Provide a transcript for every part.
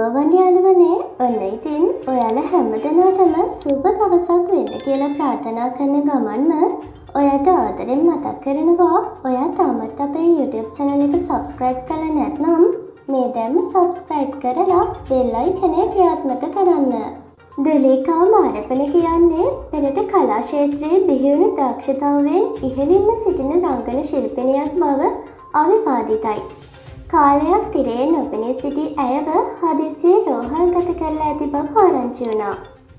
සුබවන් යාළුවනේ ඔන්න ඉතින් ඔයාලා හැමදෙනාටම සුබ දවසක් වෙන්න කියලා ප්‍රාර්ථනා කරන ගමන්ම ඔයාට ආදරෙන් මතක් කරනවා ඔයා තාමත් අපේ YouTube channel එක subscribe කරලා නැත්නම් මේ දැන්ම subscribe කරලා bell icon එක ක්‍රියාත්මක කරන්න. දලේකා මාරපන කියන්නේ පෙරට කලා ක්ෂේත්‍රයේ බිහිවුණු දක්ෂතාවයෙන් ඉහළින්ම සිටින රංගන ශිල්පිනියක් බව අවිවාදිතයි. කාලයක් තිරේ නොපෙනී සිටි ඇයව හදිසියේ රෝහල් ගත කරලා ඇති බව ආරංචි වුණා.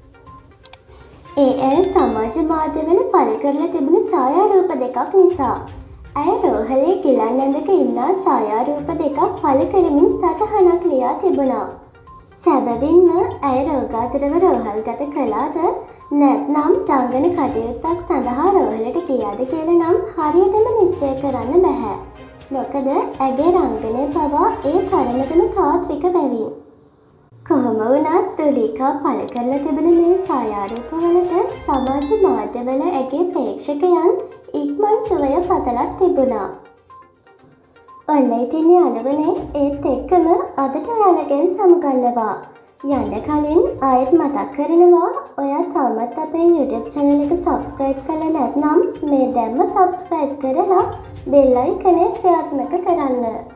ඒ ඇය සමාජ මාධ්‍යවල පළ කරලා තිබුණු ඡායාරූප දෙකක් නිසා. ඇය රෝහලේ ගිලන් ඇඳක ඉන්නා ඡායාරූප දෙකක් පළ කරමින් සටහනක් ලියා තිබුණා. සැබවින්ම ඇය රෝගාතුරව රෝහල් ගත කළාද නැත්නම් රංගන කටයුත්තක් සඳහා රෝහලට ගියාද කියලා නම් හරියටම නිශ්චය කරන්න බැහැ. මොකද ඇගේ රංගනය පවා ඒ තරමටම තාත්වික බැවින්. කොහොම වුණත් තුලිකා පළ කරලා තිබෙන මේ ඡායාරූපවලට සමාජ මාධ්‍යවල ඇගේ ප්‍රේක්ෂකයන් ඉක්මන් සුවය පතලක් තිබුණා. ඔන්න ඉතින් යාළුවනේ ඒත් එක්කම අදට ඔයාලගෙන් සමුගන්නවා. යන්න කලින් ආයෙත් මතක් කරනවා ඔයා තාමත් අපේ YouTube channel එක subscribe කරලා නැත්නම් මේ දැන්ම subscribe කරලා bell icon එක ක්‍රියාත්මක කරන්න.